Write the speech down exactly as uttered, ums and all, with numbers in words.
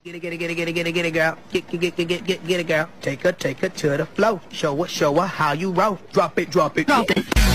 Get it, get it, get it, get it, get it, get it, girl. Get, get, get, get, get, get it, girl. Take her, take her to the floor. Show her, show her how you roll. Drop it, drop it, drop it.